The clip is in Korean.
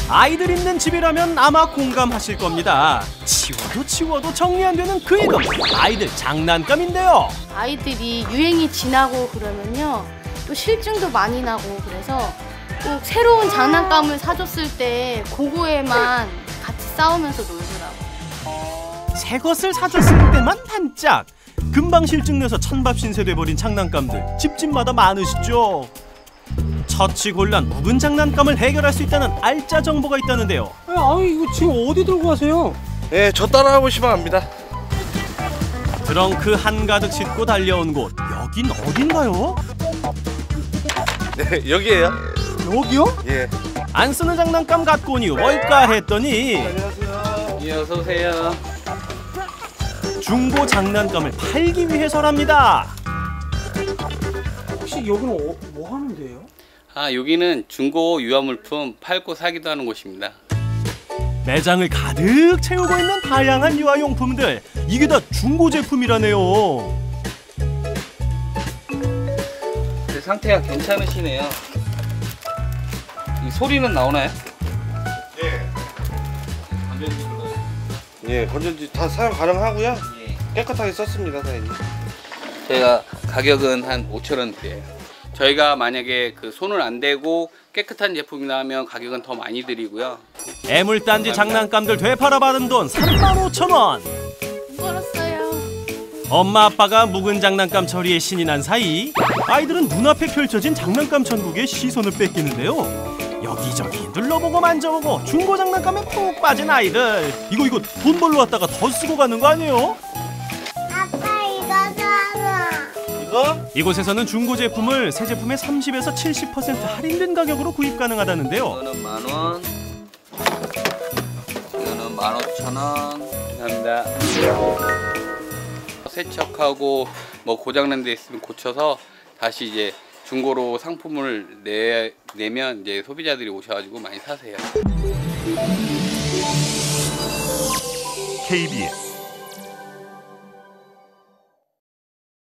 아이들 있는 집이라면 아마 공감하실 겁니다. 치워도 정리 안 되는 그 이름, 아이들 장난감인데요. 아이들이 유행이 지나고 그러면요, 또 실증도 많이 나고, 그래서 꼭 새로운 장난감을 사줬을 때 그거에만 같이 싸우면서 놀더라고요. 새 것을 사줬을 때만 반짝. 금방 실증내서 찬밥신세 돼버린 장난감들 집집마다 많으시죠? 처치곤란 묵은 장난감을 해결할 수 있다는 알짜 정보가 있다는데요. 아니 이거 지금 어디 들고 가세요? 네, 저 따라와 보시면 압니다. 트렁크 한가득 싣고 달려온 곳, 여긴 어딘가요? 네, 여기에요. 여기요? 예. 안 쓰는 장난감 갖고 오니 뭘까 했더니 안녕하세요. 예, 어서 오세요. 중고 장난감을 팔기 위해서랍니다. 혹시 여기는 뭐 하는 데예요? 아, 여기는 중고 유아물품 팔고 사기도 하는 곳입니다. 매장을 가득 채우고 있는 다양한 유아용품들, 이게 다 중고 제품이라네요. 상태가 괜찮으시네요. 이 소리는 나오나요? 예. 예, 건전지 다 사용 가능하고요. 예. 깨끗하게 썼습니다, 사장님. 저희가 가격은 한 5,000원대예요. 저희가 만약에 그 손을 안 대고 깨끗한 제품이 나오면 가격은 더 많이 드리고요. 애물단지 장난감들 되팔아 받은 돈 35,000원. 벌었어요. 엄마 아빠가 묵은 장난감 처리에 신이 난 사이 아이들은 눈앞에 펼쳐진 장난감 천국에 시선을 뺏기는데요. 여기저기 눌러보고 만져보고 중고 장난감에 푹 빠진 아이들. 이거 돈 벌러 왔다가 더 쓰고 가는 거 아니에요? 아빠 이거 사라. 이거? 이곳에서는 중고 제품을 새 제품의 30에서 70% 할인된 가격으로 구입 가능하다는데요. 이거는 10,000원. 이거는 15,000원. 감사합니다. 세척하고 뭐 고장난 데 있으면 고쳐서 다시 이제 중고로 상품을 내면 이제 소비자들이 오셔가지고 많이 사세요. KBS